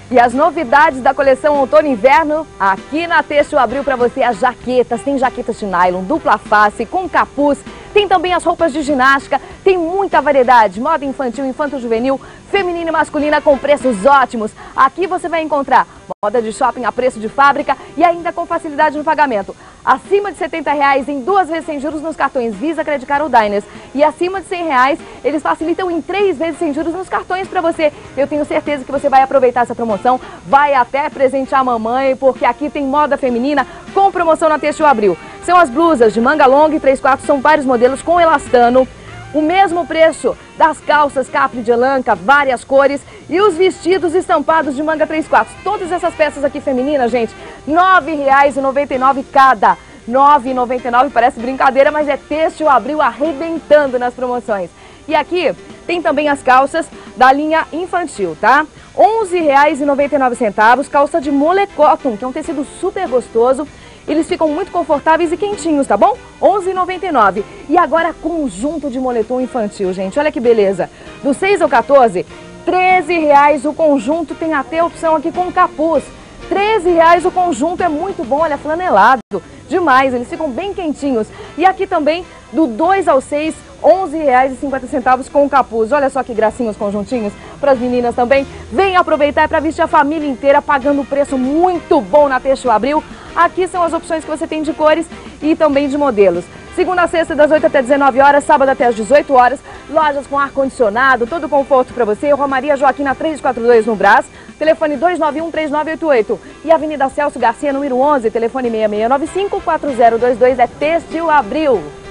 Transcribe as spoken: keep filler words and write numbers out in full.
E as novidades da coleção Outono e Inverno, aqui na Têxtil abriu para você as jaquetas. Tem jaquetas de nylon, dupla face, com capuz. Tem também as roupas de ginástica. Tem muita variedade, moda infantil, infanto-juvenil, feminina e masculina com preços ótimos. Aqui você vai encontrar moda de shopping a preço de fábrica e ainda com facilidade no pagamento. Acima de setenta reais em duas vezes sem juros nos cartões Visa, Credit Card ou Diners. E acima de cem reais, eles facilitam em três vezes sem juros nos cartões para você. Eu tenho certeza que você vai aproveitar essa promoção, vai até presentear a mamãe, porque aqui tem moda feminina com promoção na Têxtil Abril. São as blusas de manga longa e três quartos, são vários modelos com elastano. O mesmo preço das calças capri de elanca, várias cores, e os vestidos estampados de manga três quartos. Todas essas peças aqui femininas, gente, nove reais e noventa e nove centavos cada. nove reais e noventa e nove centavos, parece brincadeira, mas é Têxtil Abril arrebentando nas promoções. E aqui tem também as calças da linha infantil, tá? onze reais e noventa e nove centavos, calça de molecoton, que é um tecido super gostoso. Eles ficam muito confortáveis e quentinhos, tá bom? onze reais e noventa e nove centavos. E agora conjunto de moletom infantil, gente. Olha que beleza. Do seis ao quatorze, treze reais o conjunto. Tem até opção aqui com capuz. treze reais o conjunto, é muito bom, olha, flanelado. Demais, eles ficam bem quentinhos. E aqui também, do dois ao seis, onze reais e cinquenta centavos com capuz. Olha só que gracinha os conjuntinhos para as meninas também. Vem aproveitar para vestir a família inteira, pagando um preço muito bom na Têxtil Abril. Aqui são as opções que você tem de cores e também de modelos. Segunda a sexta, das oito até dezenove horas, sábado até as dezoito horas. Lojas com ar-condicionado, todo conforto para você. Romaria Joaquina trezentos e quarenta e dois no Brás. Telefone dois nove um, três nove oito oito. E Avenida Celso Garcia, número onze, telefone seis seis nove cinco, quatro zero dois dois. É Têxtil Abril.